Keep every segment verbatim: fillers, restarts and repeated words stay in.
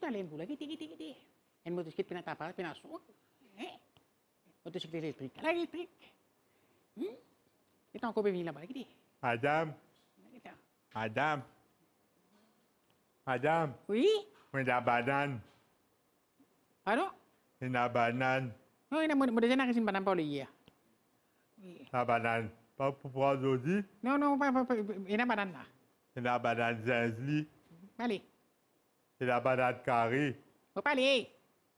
tu as l'air pour la guetter, guetter, guetter. Une motocyclette, puis ta part, puis la soie. Hein? Motocyclette électrique. À l'électrique. Hum? Et t'as encore venir là-bas, guetter. Madame. Madame. Madame. Oui? Oui, la banane. Pardon? La banane. Non, il y a mon déjà une banane pour le hier. La banane. Pas pour prendre aujourd'hui. Non, non, pas, pas, il y a une banane là. La banane zinzli. Allez. Et la banane carrée. Faut pas aller.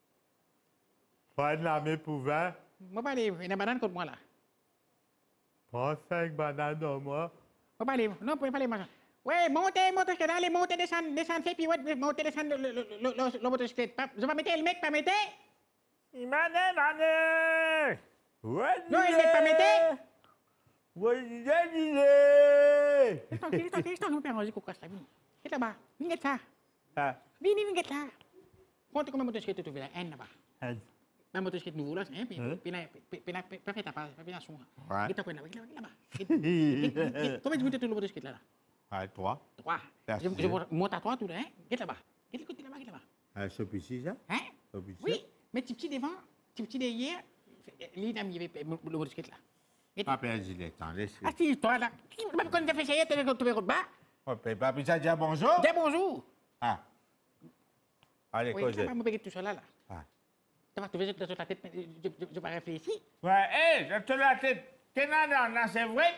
Prends la main pour vingt. Faut pas aller. Il y a une banane contre moi là. Prends cinq bananes au moins. Faut pas aller. Non, faut pas aller, machin. Ouais, montez, motocyclette, allez, montez, descendez, descendez, puis ouais, montez, descendez le, le, le, le, le motocyclette. Je vais mettre le mec, pas mettre. Il m'a demandé. Non, il n'est pas mettre. Oui, j'ai dit. Tranquille, tranquille, tranquille, je vais manger coco là. Viens là-bas. Viens là. Ah. Viens, viens là. Compte combien de motocyclettes tu veux là? Un là-bas. Ma motocyclette nouveau là, hein, puis puis là, puis là, pas fait ta part, pas bien son. Ouais. Viens là-bas, viens là-bas. Combien de minutes tu as le motocyclette là? Ah, trois. Trois. Je, je monte à trois tout là, hein? Viens là-bas. Viens côté là-bas, viens là-bas. Ah, c'est ici, ça? Hein? Oui, mais petit petit devant, petit petit derrière, l'île il y avait le motocyclette là. Pas perdu le temps, laisse. Ah, si, toi là. Tu ne peux pas faire ça, tu vas te faire bas. Ouais, papi, ça dit bonjour? Dis bonjour. Ah. Allez, oui, cause. Oui, je vais tout seul là. Ah. Tu vas trouver sur ta tête, je ne vais pas réfléchir. Ouais, hé, je te la tête. T'es là, là, c'est vrai?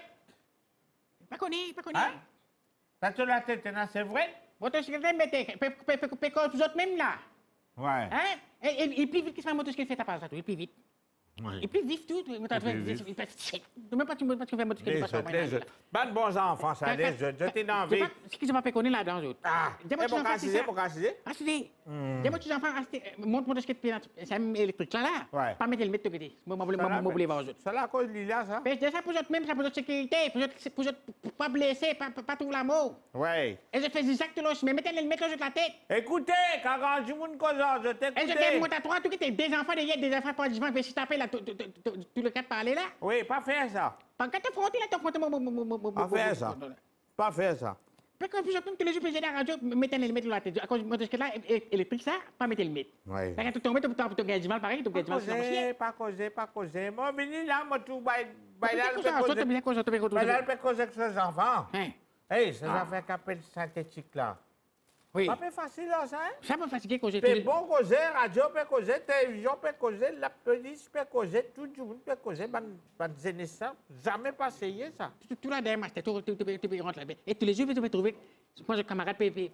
Pas connu, pas connu. Hein? T'as te la tête, là, c'est vrai? Motocyclette, mettez, peut que vous autres même là. Ouais. Hein? Et plus vite que ça, motocyclette fait ta part, ça, il plus vite. Oui. Et plus vif tout, tu as fait. Même pas tu fais motocyclette, pas ça. Ban bons enfants, ça, les jeunes. Je t'ai envie. Ce qui se m'a fait connaître là-dedans, autres. Ah, dis-moi tu enfants, c'est ça. Pour cassiser, pour cassiser. Dis-moi tu enfants, monte motocyclette, c'est électrique, ça là. Ouais. Pas mettre le mettre de côté. Moi, je voulais voir aux autres. Ça là, à cause de Lila, ça? Mais c'est ça pour autres même, ça pour autres sécurité, pour autres pas blesser, pas tout l'amour. Ouais. Et je fais exactement ce mais mettez le mettre sur la tête. Écoutez, quand je vous cause, je t'écoute. Et je t'ai monté à trois, tout qui était des enfants, des enfants, pas du vent, mais si t'appelles là, tu le cas de parler là? Oui, pas faire ça. Pas quand tu fronté là, tu fronté mon. Pas faire ça. Pas faire ça. Parce que plus autres, tous les jours, je la radio, mettez le mettre sur la tête. À cause de motocyclette là, électrique ça, pas mettre le mettre. Oui. Quand tu tombes, tu peux gagner du mal pareil, tu gagner du mal. Pas causer, pas causer. Moi, venez là, moi, tout, bah, bah, là, le causer. Bah, là, le causer avec ses enfants. Hein? Hey, ces affaires qu'appelle synthétique là. Oui. Pas plus facile là, ça, hein? Ça peut fatiguer causer. Mais bon causer, radio peut causer, télévision peut causer, la police peut causer, tout le monde peut causer, ban zénissant, jamais pas essayé ça. Tout là derrière, tu peux rentrer là. Et tous les jours, tu peux trouver, moi, je camarade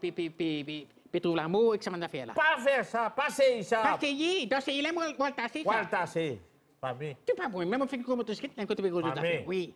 peut trouver l'amour et que ça m'en a fait là. Pas faire ça, pas essayer ça. Pas essayer, dans essayer là, moi, je vais le tasser. Moi, le tasser. Pas bien. Tu pas bon, même on fait que motocyclette, d'un côté, tu peux causer. Oui.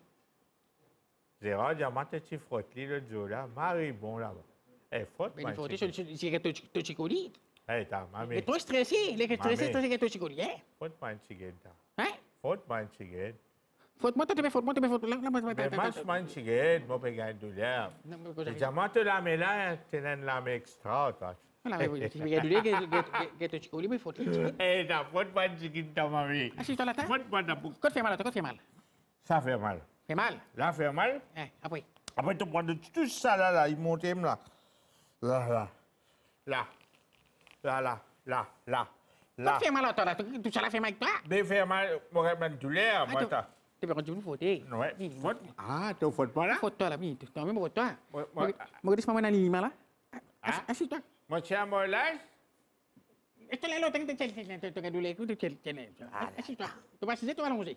Gérard, diamant, tu frottes le jour là, Marie, bon là-bas. Eh, frotte, mais il faut dire que tu chicolis. Eh, t'as, mamie. Mais trop stressé, les stressés, c'est que tu chicolis, hein? Frotte-moi une chicken, hein? Frotte-moi une chicken. Frotte-moi, tu peux frotte-moi, tu peux frotte-moi. Mais mange-moi une chicken, moi, je gagne de l'air. Diamant, tu la mets là, tu as une lame extra, toi. Voilà, oui, tu veux gagner de l'air, que tu chicolis, mais il faut te dire. Eh, t'as frotte-moi une chicken, ta mamie. Assis-toi là, t'as? Frotte-moi ta boucle. Quand fait mal, quand fait mal? Ça fait mal. Fait mal? Là, fait mal? Hein, après? Après, tu prends tout ça là, là, il monte là. Là, là, là, là, là, là, là, là. Quand fait mal à toi, là, tout ça là fait mal avec toi? Mais fait mal, moi, je me douleur, moi, ça. Tu peux continuer à frotter. Ouais. Ah, tu frottes pas là? Frotte-toi là, oui, tu t'en mets pour toi. Moi, dis-moi, moi, dans l'aliment là. Assis-toi. Moi, tu as mon lâche? Est-ce que là, l'autre, tu as tu douleur, tu as assis-toi. Tu vas assis, tu vas allonger.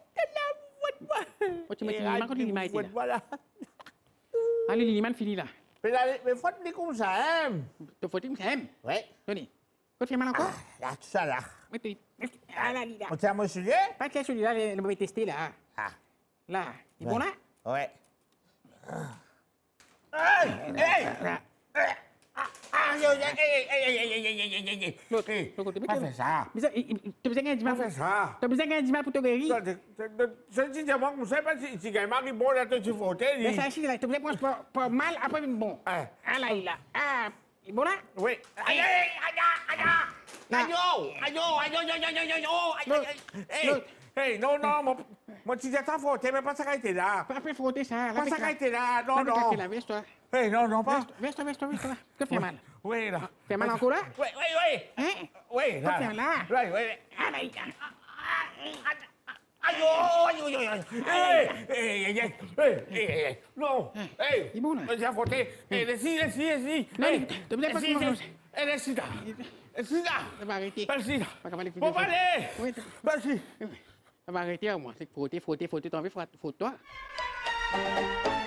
Tu mets l'aliment quand l'aliment est là. Voilà. Allez, l'aliment fini là. Mais faut-il comme ça, hein? Tu faut comme ça, hein? Oui. Tenez. Quand tu fais mal encore? Là, tout ça là. Mettez. Ah là, là. On tient mon sujet? Pas que celui-là, on va tester là. Ah. Là. C'est bon là? Ouais. Hey! Hey! L'autre, l'autre côté. Pas faire ça. Tu as besoin d'un dimanche. Pas faire ça. Tu as besoin d'un dimanche pour te guérir. Je dis à moi, je ne sais pas si tu as bon là, tu frottes. Mais ça, c'est là. Tu as besoin de pas mal, après bon. Ah là, il a. Ah, il bon là? Oui. Aïe, aïe, aïe, aïe, aïe, aïe, aïe, aïe, aïe, aïe, aïe, aïe, Hey, non, non, mon, mon petit t'as frotté, mais pas ça qui était là. Pas après frotter ça. Pas ça qui était là, non, non. La veste, toi. Hey, non, non, pas. Veste, veste, veste, veste. Que fait mal? Oui, là. Fait mal encore là? Oui, oui, oui. Hein? Oui, là. Que fait là? Oui, oui. Aïe, Aïe, aïe, aïe, aïe. Hey, hey, hey, hey, hey, hey. Non. Hey. Il est bon, là. Mon petit t'as frotté. Hey, laisse-y, laisse-y, laisse-y. Non, Hey, tu me laisses pas laisse-y, comment laisse-y. Hey, laisse-y, là. Laisse-y, là. Ça va arrêter. Vas-y, là. Pas capable de Bon, allez. Oui, Vas-y. ça va arrêter, moi. C'est frotter, frotter, frotter. T'as envie de frotter, toi?